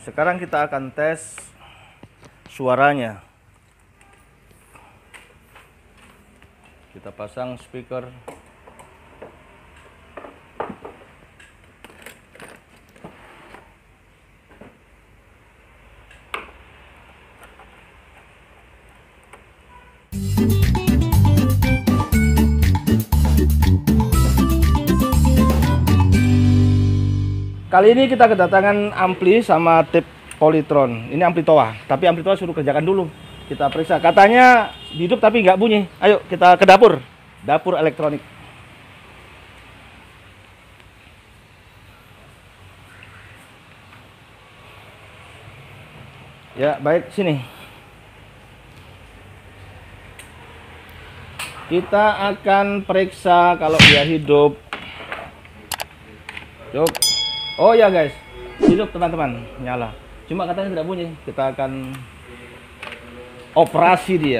Sekarang kita akan tes suaranya. Kita pasang speaker. Kali ini kita kedatangan ampli sama tape Polytron. Ini ampli Toa, tapi ampli Toa suruh kerjakan dulu. Kita periksa. Katanya hidup tapi nggak bunyi. Ayo kita ke dapur. Dapur elektronik. Ya, baik, sini. Kita akan periksa kalau dia hidup. Yuk. Oh ya guys, hidup teman-teman, nyala. Cuma katanya tidak bunyi. Kita akan operasi dia.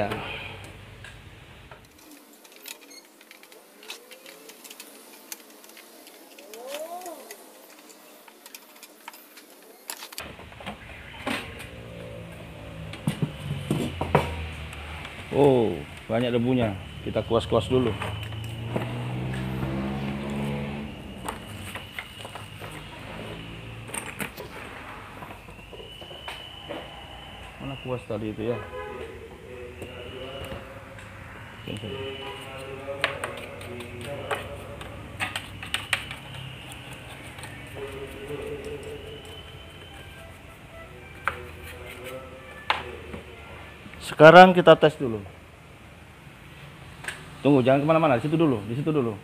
Oh, banyak debunya. Kita kuas-kuas dulu. Mana kuas tadi itu ya? Sekarang kita tes dulu. Tunggu, jangan kemana-mana. Di situ dulu, di situ dulu.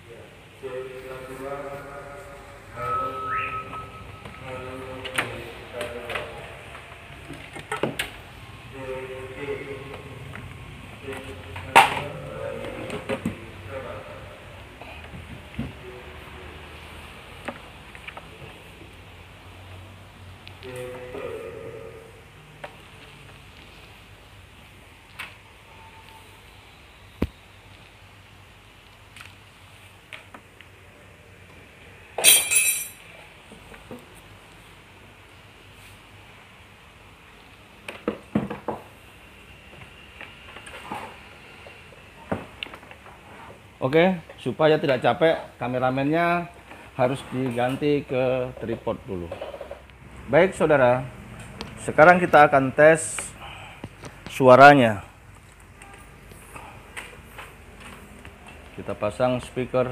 Oke, supaya tidak capek, kameramennya harus diganti ke tripod dulu. Baik saudara, sekarang kita akan tes suaranya. Kita pasang speaker.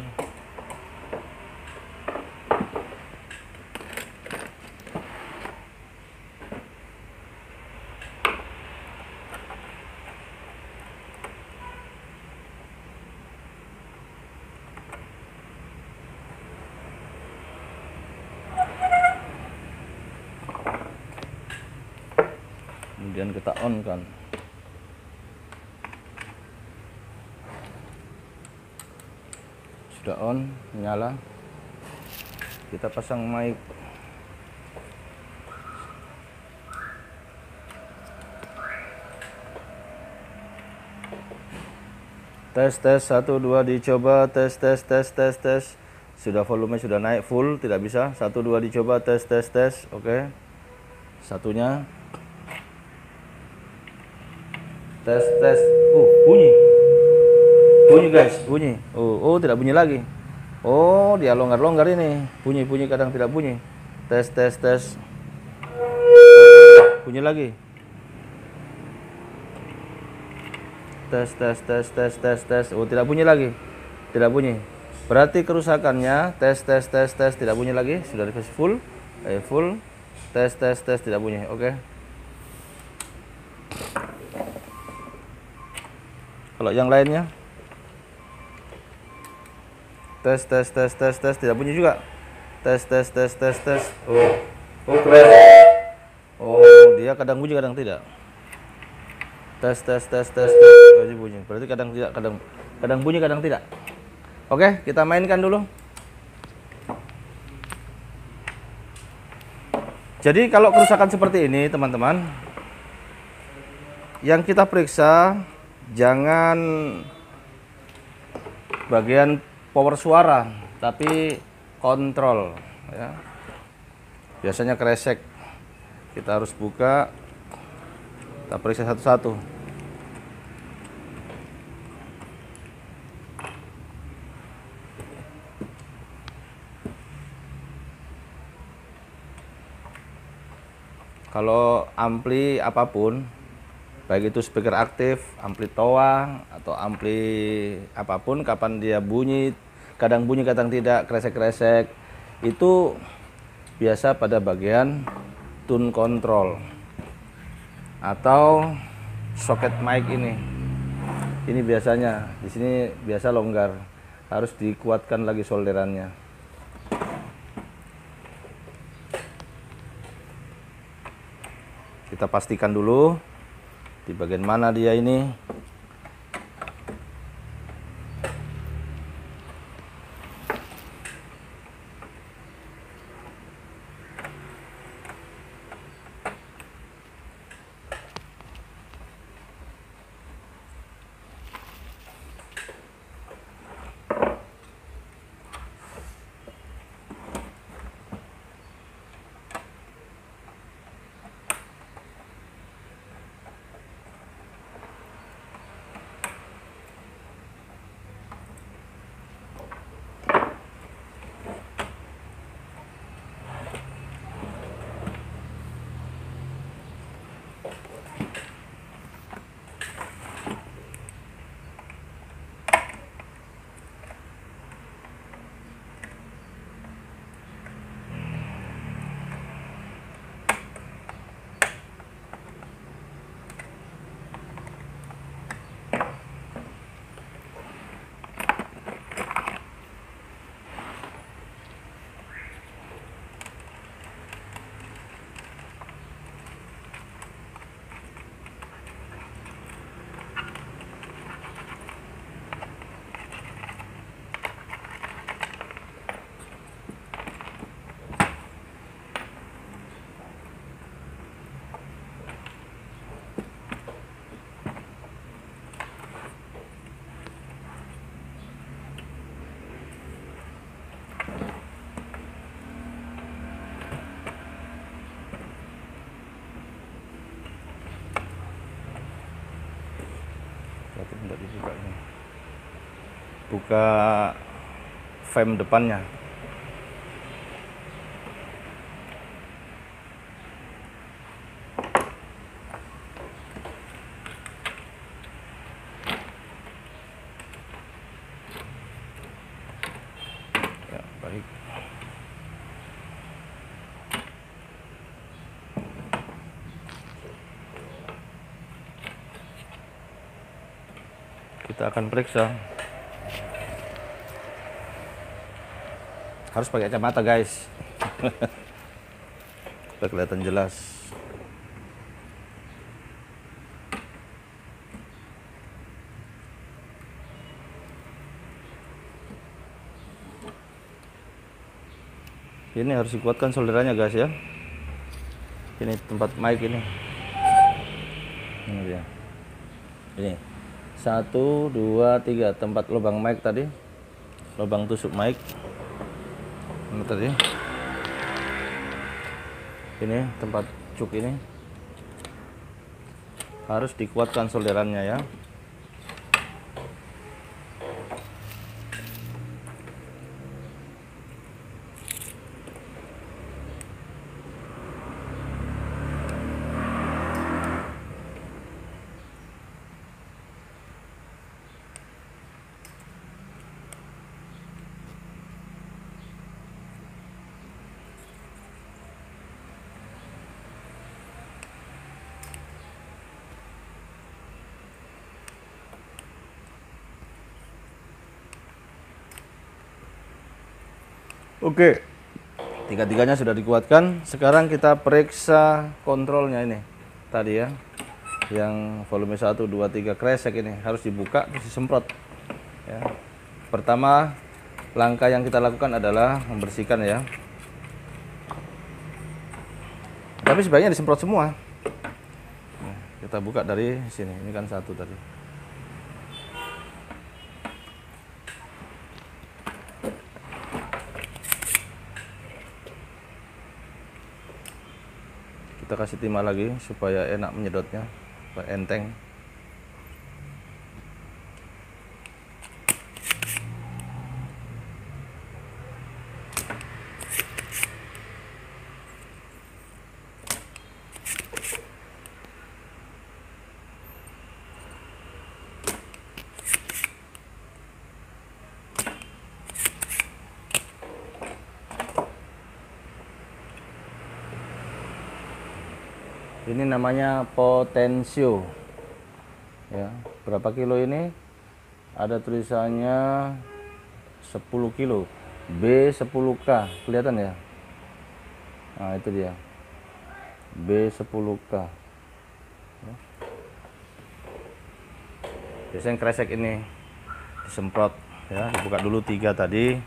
Kemudian kita on kan. Sudah on, nyala. Kita pasang mic. Tes 1 2 dicoba, tes. Sudah volume sudah naik full, tidak bisa. 1 2 dicoba, tes. Oke. Satunya. Tes. Bunyi guys, bunyi. Oh, tidak bunyi lagi. Oh, dia longgar ini. Bunyi kadang tidak bunyi. Tes. Bunyi lagi. Tes. Oh, tidak bunyi lagi. Tidak bunyi. Berarti kerusakannya tes tidak bunyi lagi. Sudah dikasih full. Full. Tes tidak bunyi. Oke. Kalau yang lainnya tes tidak bunyi juga. Tes. Oh, keren. Oh, dia kadang bunyi kadang tidak. Tes. Bunyi. Berarti kadang tidak, kadang bunyi kadang tidak. Oke, kita mainkan dulu. Jadi kalau kerusakan seperti ini teman-teman, yang kita periksa jangan bagian power suara, tapi kontrol ya. Biasanya kresek. Kita harus buka, kita periksa satu-satu. Kalau ampli apapun, baik itu speaker aktif, ampli toa, atau ampli apapun, kapan dia bunyi, kadang tidak, kresek-kresek, itu biasa pada bagian tune control atau soket mic ini. Ini biasanya di sini biasa longgar, harus dikuatkan lagi solderannya. Kita pastikan dulu di bagian mana dia ini. Tidak dibuka ini. Buka frame depannya. Ya, baik. Kita akan periksa. Harus pakai kacamata, guys. Supaya kelihatan jelas. Ini harus dikuatkan solderannya, guys, ya. Ini tempat mic ini. Ini dia. Ini. 1, 2, 3 tempat lubang mic tadi, lubang tusuk mic. Ini tadi, ini tempat cuk ini harus dikuatkan solderannya, ya. Oke, tiga-tiganya sudah dikuatkan. Sekarang kita periksa kontrolnya ini tadi, ya, yang volume 1, 2, 3 kresek ini harus dibuka terus disemprot, ya. Pertama, langkah yang kita lakukan adalah membersihkan, ya, tapi sebaiknya disemprot semua. Nah, kita buka dari sini, ini kan 1 tadi. Kita kasih timah lagi supaya enak menyedotnya, supaya enteng. Ini namanya Potensio. Ya, berapa kilo ini? Ada tulisannya 10 kilo. B10K, kelihatan ya? Nah, itu dia. B10K. Ya. Biasanya kresek ini disemprot ya, dibuka dulu 3 tadi.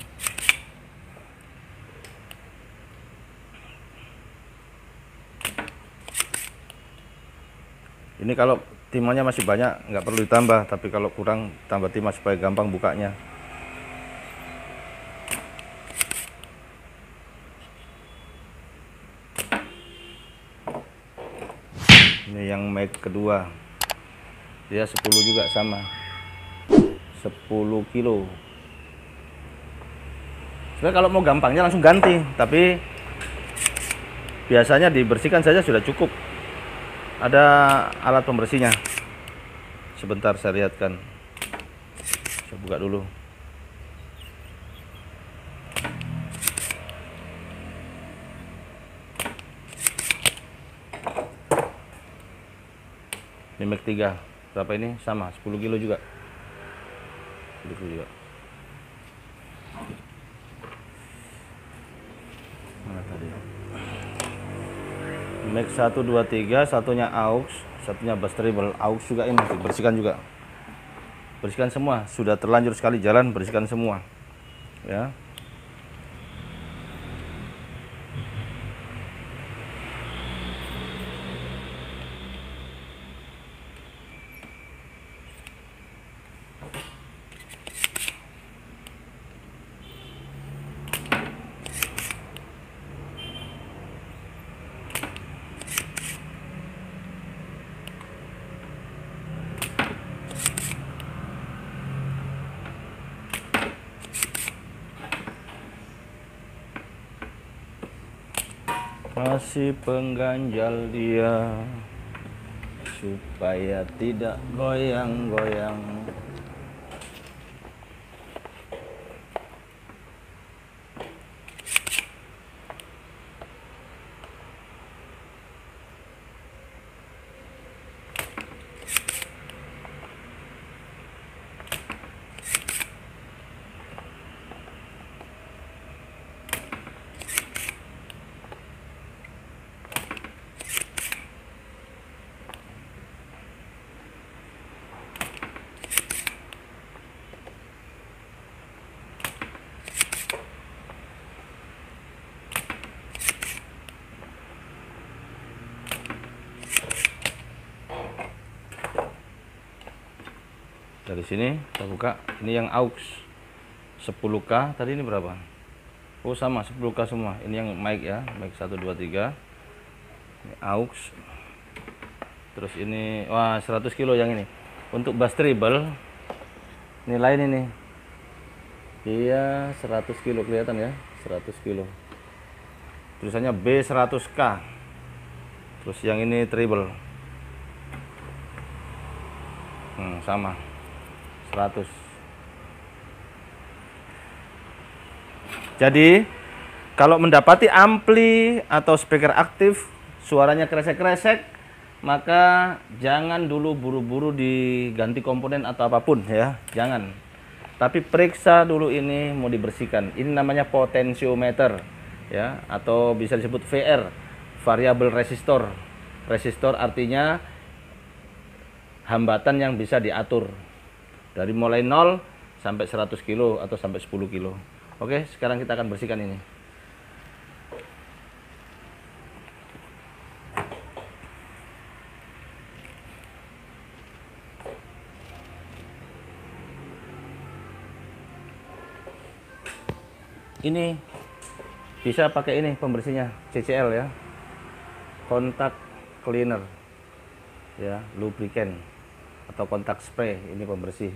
Ini kalau timahnya masih banyak nggak perlu ditambah, tapi kalau kurang tambah timah supaya gampang bukanya. Ini yang mag kedua, dia 10 juga sama, 10 kilo. Sebenarnya kalau mau gampangnya langsung ganti, tapi biasanya dibersihkan saja sudah cukup. Ada alat pembersihnya. Sebentar saya lihatkan. Saya buka dulu. Ini Mac 3. Berapa ini? Sama, 10 kilo juga. 10 kilo juga. Mana tadi? Mac 1 2 3, satunya aux, satunya bass treble. Aux juga ini dibersihkan juga. Bersihkan semua, sudah terlanjur sekali jalan, bersihkan semua. Ya. Masih pengganjal dia supaya tidak goyang-goyang. Dari sini kita buka, ini yang aux 10K, tadi ini berapa? Oh sama, 10K semua. Ini yang mic ya, mic 1 2 3. Ini aux. Terus ini, wah 100 kilo yang ini. Untuk bass treble, ini lain ini. Dia 100 kilo, kelihatan ya, 100 kilo. Tulisannya B100K. Terus yang ini treble. Sama. 100. Jadi kalau mendapati ampli atau speaker aktif suaranya kresek-kresek, maka jangan dulu buru-buru diganti komponen atau apapun ya, jangan. Tapi periksa dulu ini mau dibersihkan. Ini namanya potentiometer ya, atau bisa disebut VR, variable resistor. Resistor artinya hambatan yang bisa diatur. Dari mulai 0 sampai 100 kilo atau sampai 10 kilo. Oke, sekarang kita akan bersihkan ini. Ini bisa pakai ini pembersihnya CCL ya. kontak cleaner ya, lubricant atau kontak spray, ini pembersih.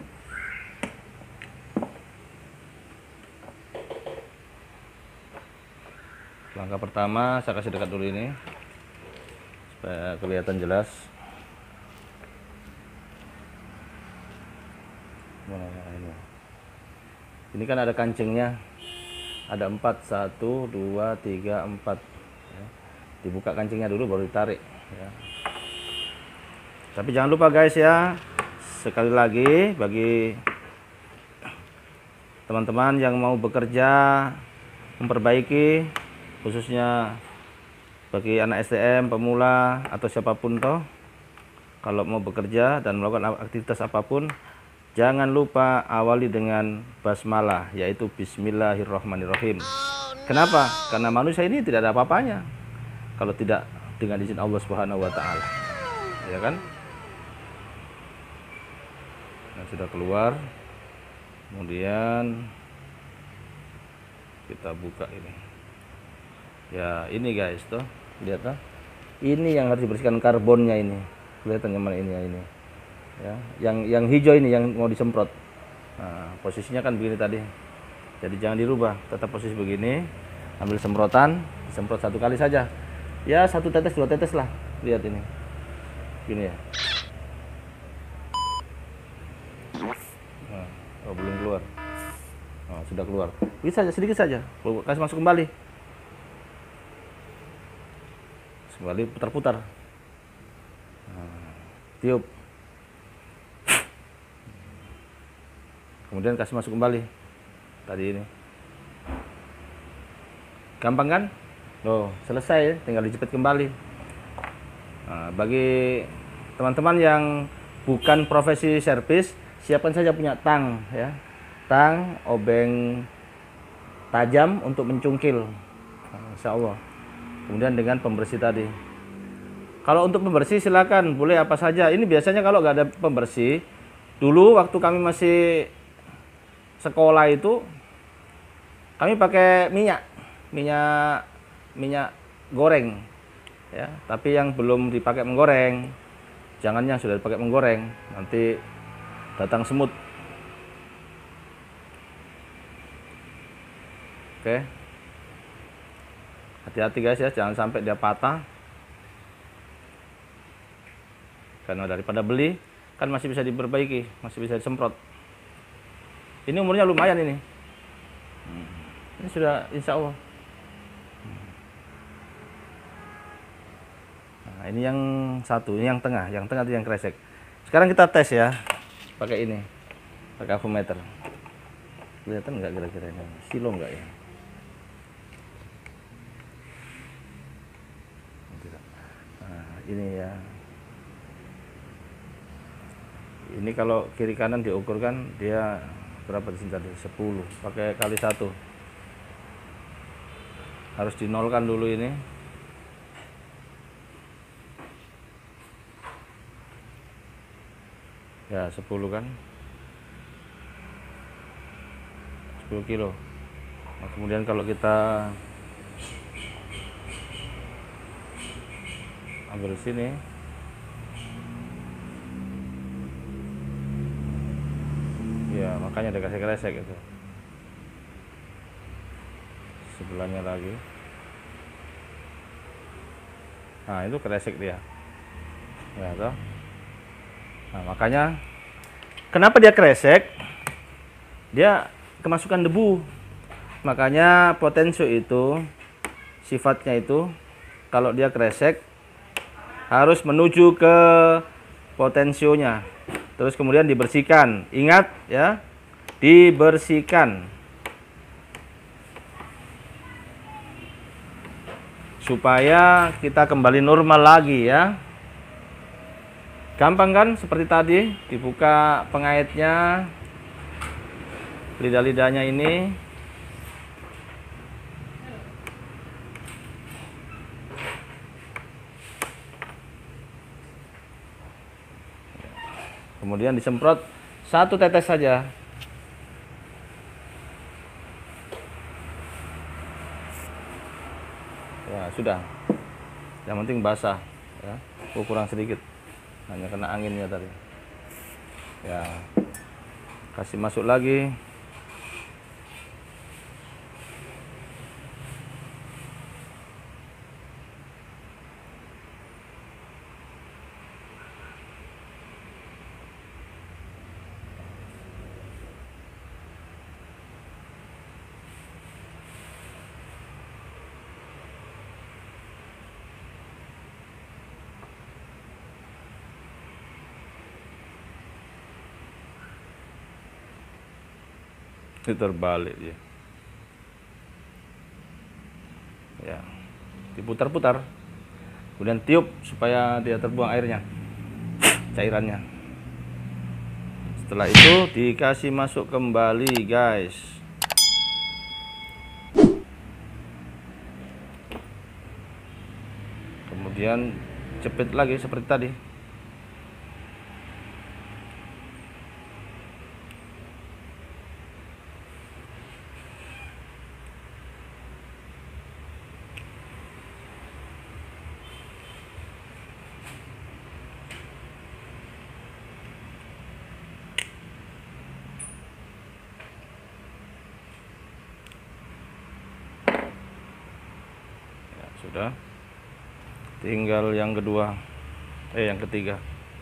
Langkah pertama saya kasih dekat dulu ini supaya kelihatan jelas. Mana ini? Ini kan ada kancingnya, ada 4, 1, 2, 3, 4 ya. Dibuka kancingnya dulu baru ditarik ya. Tapi jangan lupa guys ya, sekali lagi bagi teman-teman yang mau bekerja memperbaiki, khususnya bagi anak STM, pemula atau siapapun toh, kalau mau bekerja dan melakukan aktivitas apapun, jangan lupa awali dengan basmalah, yaitu bismillahirrahmanirrahim. Kenapa? Karena manusia ini tidak ada apa-apanya kalau tidak dengan izin Allah Subhanahu wa taala. Ya kan? Nah, sudah keluar. Kemudian kita buka ini. Ya, ini guys tuh, lihat tuh. Ini yang harus dibersihkan karbonnya ini. Kelihatan yang mana ini ya ini. Ya, yang hijau ini yang mau disemprot. Nah, posisinya kan begini tadi. Jadi jangan dirubah, tetap posisi begini. Ambil semprotan, semprot 1 kali saja. Ya, 1 tetes 2 tetes lah. Lihat ini. Gini ya. Nah, oh, belum keluar. Nah, sudah keluar. Bisa saja, sedikit saja. Kasih masuk kembali. Kembali putar-putar. Nah, tiup. Kemudian kasih masuk kembali. Tadi ini. Gampang kan? Loh, selesai, tinggal dijepit kembali. Nah, bagi teman-teman yang bukan profesi servis, siapkan saja punya tang ya. Tang, obeng tajam untuk mencungkil. Nah, insya Allah. Kemudian dengan pembersih tadi. Kalau untuk pembersih silakan, boleh apa saja. Ini biasanya kalau nggak ada pembersih, dulu waktu kami masih sekolah itu kami pakai minyak goreng ya, tapi yang belum dipakai menggoreng, jangan yang sudah dipakai menggoreng, nanti datang semut. Oke, hati-hati guys ya, jangan sampai dia patah, karena daripada beli kan masih bisa diperbaiki, masih bisa disemprot. Ini umurnya lumayan ini. Ini sudah insya Allah. Nah, ini yang satu, ini yang tengah itu yang kresek. Sekarang kita tes ya, pakai ini, pakai avometer. Kelihatan nggak kira-kira ini? Silo nggak ya? Nah, ini ya. Ini kalau kiri kanan diukurkan dia berapa di sini tadi? 10. Pakai kali 1. Harus dinolkan dulu ini. Ya, 10 kan. 10 kilo. Nah, kemudian kalau kita ambil sini, ya makanya ada kresek-kresek itu. Sebelahnya lagi. Nah, itu kresek dia. Ya, toh. Nah, makanya kenapa dia kresek? Dia kemasukan debu. Makanya potensio itu sifatnya itu kalau dia kresek harus menuju ke potensionya. Terus kemudian dibersihkan. Ingat ya, dibersihkan. Supaya kita kembali normal lagi ya. Gampang kan seperti tadi, dibuka pengaitnya, lidah-lidahnya ini. Kemudian disemprot 1 tetes saja. Ya, sudah. Yang penting basah ya. Kurang sedikit, hanya kena anginnya tadi ya. Kasih masuk lagi. Terbalik ya. Ya, diputar-putar, kemudian tiup supaya dia terbuang airnya, cairannya. Setelah itu dikasih masuk kembali, guys. Kemudian jepit lagi seperti tadi. Sudah, tinggal yang kedua, yang ketiga.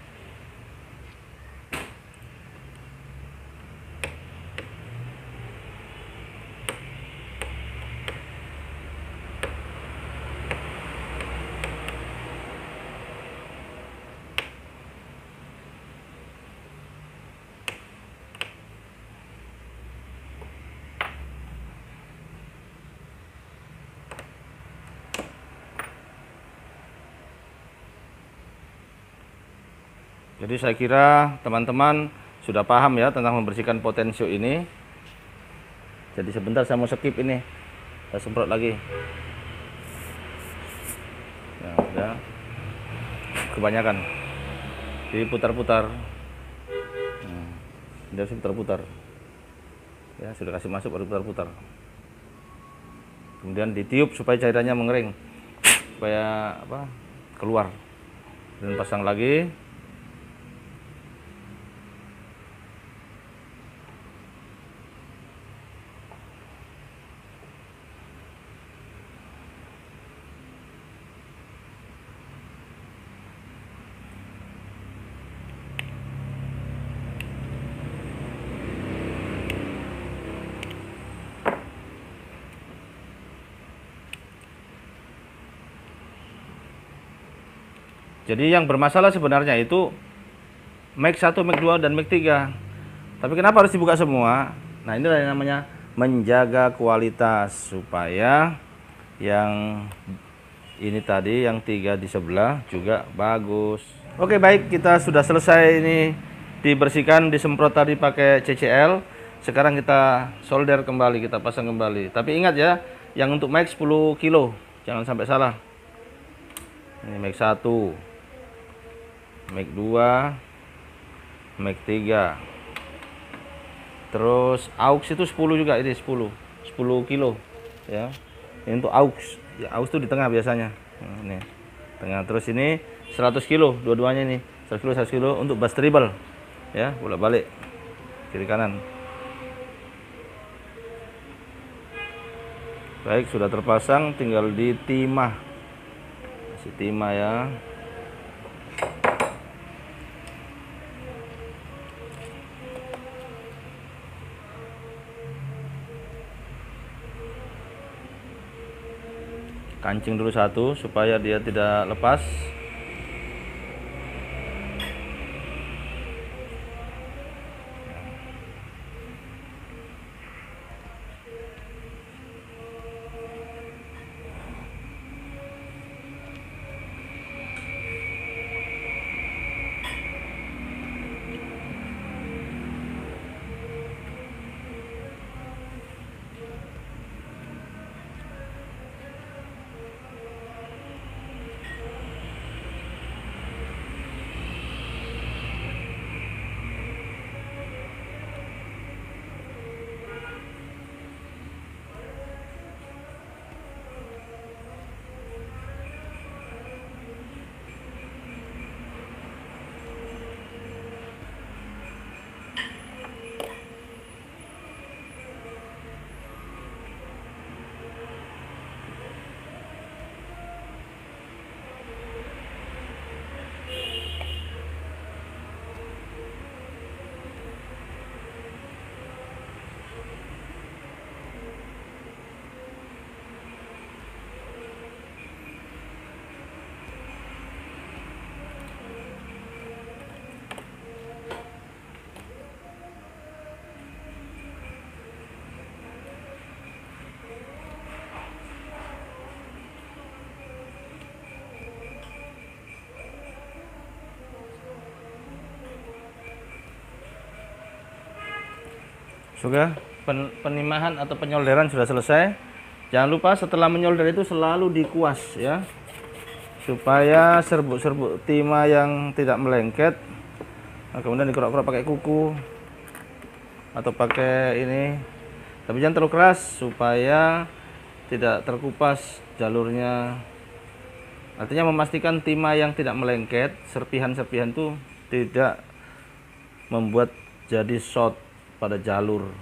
Jadi saya kira teman-teman sudah paham ya tentang membersihkan potensio ini. Jadi sebentar saya mau skip ini, saya semprot lagi. Ya, udah. Kebanyakan. Jadi putar-putar. Dia harus putar-putar. Ya, sudah kasih masuk baru putar-putar. Kemudian ditiup supaya cairannya mengering, supaya keluar. Dan pasang lagi. Jadi yang bermasalah sebenarnya itu mic 1, mic 2, dan mic 3. Tapi kenapa harus dibuka semua? Nah, ini yang namanya menjaga kualitas, supaya yang ini tadi, yang 3 di sebelah juga bagus. Oke, baik, kita sudah selesai ini dibersihkan, disemprot tadi pakai CCL. Sekarang kita solder kembali, kita pasang kembali. Tapi ingat ya, yang untuk mic 10 kilo, jangan sampai salah. Ini mic 1, mic 2, mic 3. Terus aux itu 10 juga, ini 10 kilo ya. Ini untuk aux. Ya, aux itu di tengah biasanya. Nah, ini tengah. Terus ini 100 kilo, dua-duanya ini 100 kilo untuk bass treble ya, bolak-balik kiri kanan. Baik, sudah terpasang, tinggal ditimah. Kasih timah ya. Kancing dulu satu supaya dia tidak lepas. Sudah penimahan atau penyolderan sudah selesai. Jangan lupa setelah menyolder itu selalu dikuas ya, supaya serbuk-serbuk timah yang tidak melengket. Nah, kemudian dikerok-kerok pakai kuku atau pakai ini, tapi jangan terlalu keras supaya tidak terkupas jalurnya. Artinya memastikan timah yang tidak melengket, serpihan-serpihan itu tidak membuat jadi short pada jalur.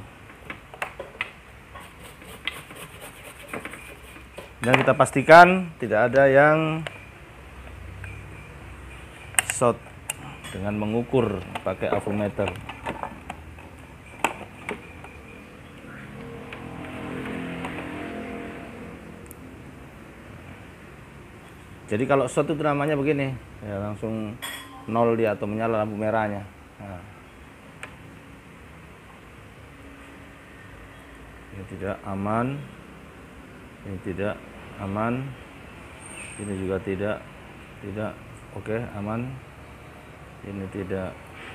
Dan kita pastikan tidak ada yang short dengan mengukur pakai avometer. Jadi kalau short itu namanya begini, ya langsung nol dia atau menyala lampu merahnya. Nah. Ini tidak aman, ini tidak aman, ini juga tidak, oke aman, ini tidak,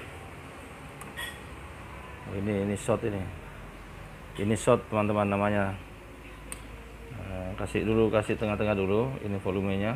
ini short ini short teman-teman namanya. Kasih tengah-tengah dulu, ini volumenya.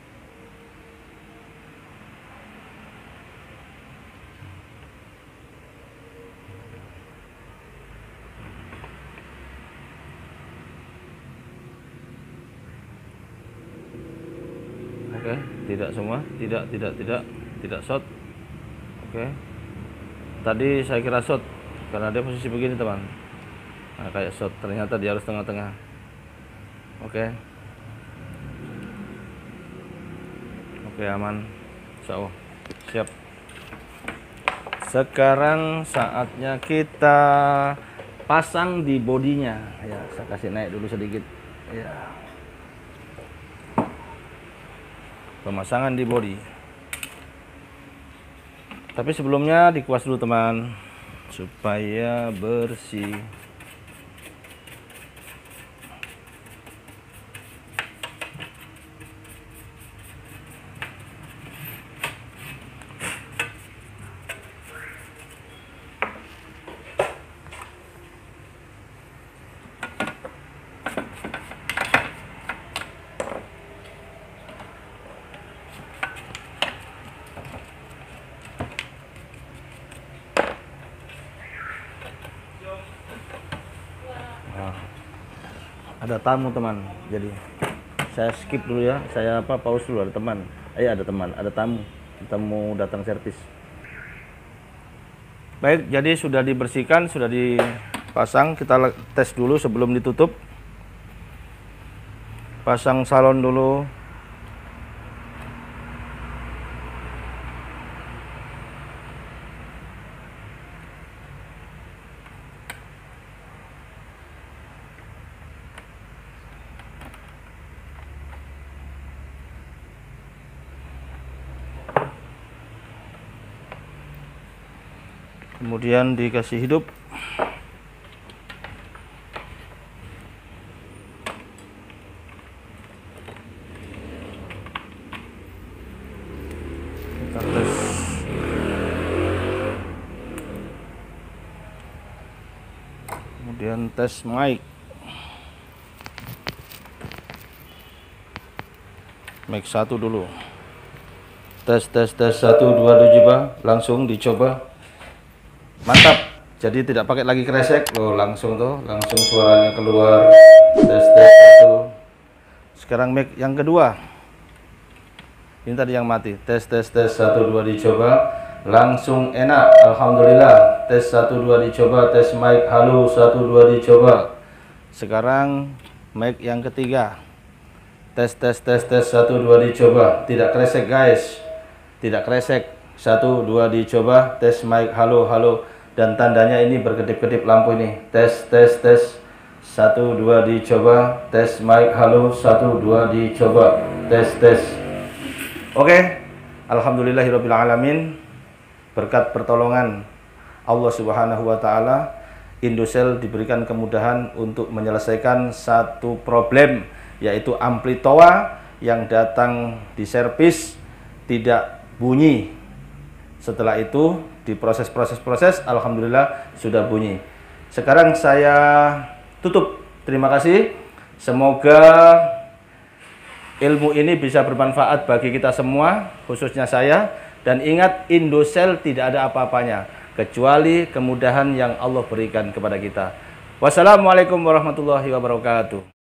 Oke, tidak semua, tidak short. Oke. Tadi saya kira short karena dia posisi begini, teman. Nah, kayak short, ternyata dia harus tengah-tengah. Oke. Oke, aman. Insyaallah. Siap. Sekarang saatnya kita pasang di bodinya. Ya, saya kasih naik dulu sedikit. Ya. Pemasangan di bodi. Tapi sebelumnya dikuas dulu, teman, supaya bersih. Ada tamu, teman, jadi saya skip dulu ya, saya pause dulu. Ada teman, ada tamu datang servis. Baik, jadi sudah dibersihkan, sudah dipasang. Kita tes dulu sebelum ditutup. Pasang salon dulu. Kemudian dikasih hidup. Kita tes. Kemudian tes mic. Mic 1 dulu. Tes 1 2 coba, langsung dicoba. Mantap, jadi tidak pakai lagi kresek loh, langsung suaranya keluar. Tes 1. Sekarang mic yang kedua, ini tadi yang mati. Tes 1 2 dicoba, langsung enak, alhamdulillah. Tes 1 2 dicoba, tes mic halo 1 2 dicoba. Sekarang mic yang ketiga, tes 1 2 dicoba, tidak kresek guys, tidak kresek. 1 2 dicoba, tes mic halo, dan tandanya ini berkedip-kedip lampu ini. Tes 1 2 dicoba, tes mic halo 1 2 dicoba, tes. Oke, alhamdulillahirabbil alamin. Berkat pertolongan Allah Subhanahu wa taala, Indosel diberikan kemudahan untuk menyelesaikan satu problem, yaitu ampli toa yang datang di servis tidak bunyi. Setelah itu diproses, alhamdulillah sudah bunyi. Sekarang saya tutup. Terima kasih. Semoga ilmu ini bisa bermanfaat bagi kita semua, khususnya saya. Dan ingat, Indosel tidak ada apa-apanya kecuali kemudahan yang Allah berikan kepada kita. Wassalamualaikum warahmatullahi wabarakatuh.